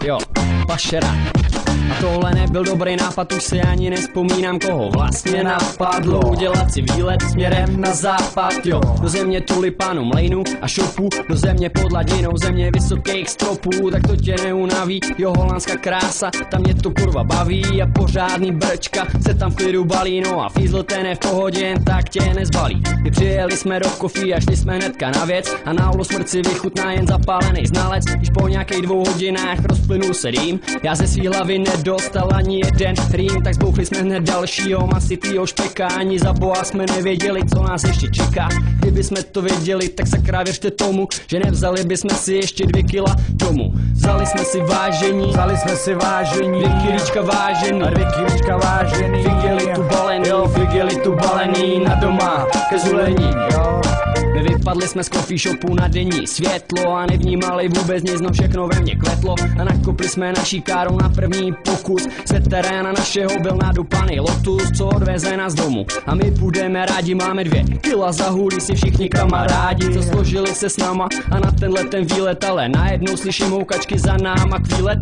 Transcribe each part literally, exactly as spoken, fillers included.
jo, pašera. A tohle nebyl dobrý nápad, už si ani nespomínám, koho vlastně napadlo udělat si výlet směrem na západ, jo. Do země tulipánu, mlejnu a šopu, do země pod hladinou, země vysokých stropů, tak to tě neunaví, jo, holandská krása, tam mě to kurva baví a pořádný brčka se tam v klidu balí, no a fízl ten je v pohodě, jen tak tě nezbalí. My přijeli jsme do Kofí a šli jsme hnedka na věc a na olo smrt si vychutná jen zapálený znalec, když po nějakých dvou hodinách rozplynul se dým, já ze svý hlavy nedostal ani jeden rým, tak zbouchli jsme hned dalšího masitýho špeka, ani za boha jsme nevěděli, co nás ještě čeká. Kdyby jsme to věděli, tak sakra věřte tomu, že nevzali bychom si ještě dvě kila domů. Vzali jsme si vážení, Vzali jsme si vážení, dvě kilíčka vážený, a dvě kilíčka vážený, figeli tu balený, jo, figeli tu balený na doma, ke zulení, jo. My vypadli jsme z coffee shopu na denní světlo a nevnímali vůbec nic, no všechno ve mně kvetlo a nakopli jsme naší károu na první pokus. Z teréna našeho byl nadupaný Lotus, co odveze nás domů a my půjdeme rádi, máme dvě kila za hulí si všichni kamarádi, co složili se s náma a na tenhle ten výlet, ale najednou slyším houkačky za náma kvílet.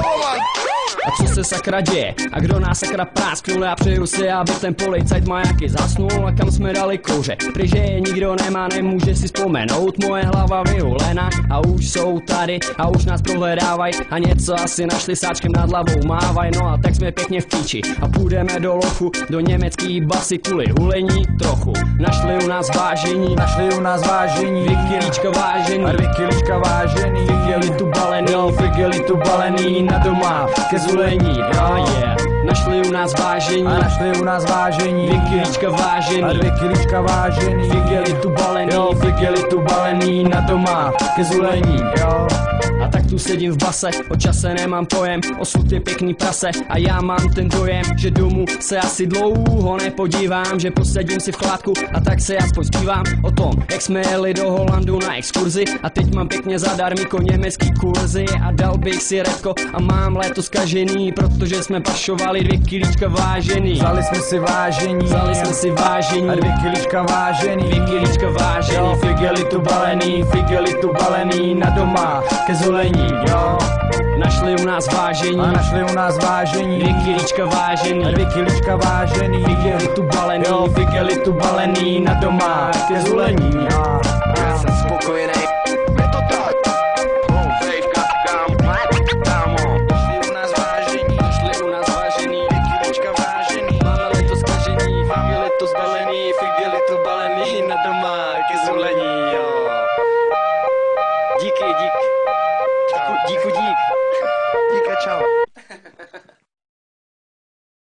A co se sakra děje? A kdo nás sakra prásknul? Já přeju si, aby ten policajt majaky zasnul. A kam jsme dali kouře? Pryže je nikdo nemá, nemůže si vzpomenout. Moje hlava vyhulena a už jsou tady a už nás prohledávaj. A něco asi našli, sáčkem nad hlavou mávaj. No a tak jsme pěkně v píči a půjdeme do lochu, do německý basy kvůli hulení trochu. Našli u nás vážení, Našli u nás vážení, dvě kilíčka vážený, a dvě kilíčka vážený, figeli tu balený, jo, figeli tu balený na doma, ke zulení, oh yeah. Našli u nás vážení, a našli u nás vážení, dvě kilíčka a vážený, dvě kilíčka vážený, figeli tu balený, jo, figeli tu balený na doma, ke zulení, jo. a tak tu sedím v base, o čase nemám pojem, osud je pěkný prase a já mám ten dojem, že domů se asi dlouho nepodívám, že posedím si v chládku a tak se aspoň zpívám o tom, jak jsme jeli do Holandu na exkurzi a teď mám pěkně zadarmíko německý kurzy a dal bych si redko a mám léto zkažený, protože jsme pašovali dvě kilíčka vážený. Vzali jsme si vážení, Vzali jsme si vážení, a dvě kilíčka vážený, dvě kilíčka vážený, jo, figeli tu balený, figeli tu balený na doma, ke zulení, jo. Našli u nás vážení, A našli u nás vážení, dvě kilíčka vážený, a dvě kilíčka vážený, figeli tu balený, jo, figeli tu balený na doma, ke zulení, jo. Já jsem spokojený, je to tak. Oh, vejvka, kámo, kámo. Našli u nás vážení, našli u nás vážení, dvě kilíčka vážený, máme leto zkažený, máme leto zbalený, figeli tu balený na doma, ke zulení, jo. Díky, dík. Díku, díku, dík. Díky, čau.